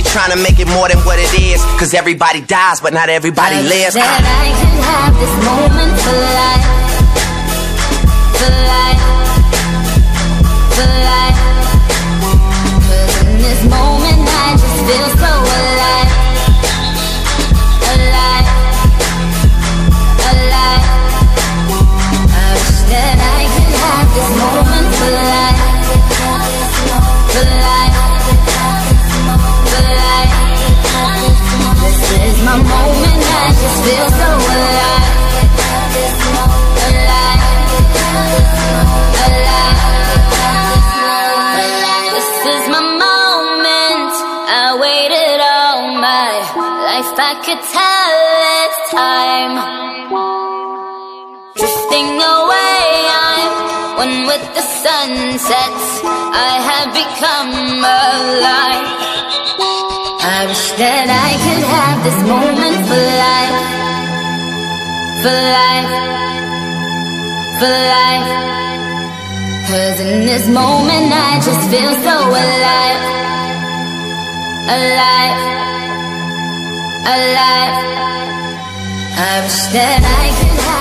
trying to make it more than what it is, cause everybody dies, but not everybody lives. That I could have this moment for life, for life, for life. Cause in this moment I just feel so alive, alive, alive. I wish that I could have this moment for life, for life, for life. This is my moment, I just feel so alive, alive, alive. This is my moment, I waited all my life, I could tell it's time. Drifting away, I'm one with the sunsets, I have become alive. I wish that I could have this moment for life, for life, for life. Cause in this moment I just feel so alive, alive, alive. I wish that I could have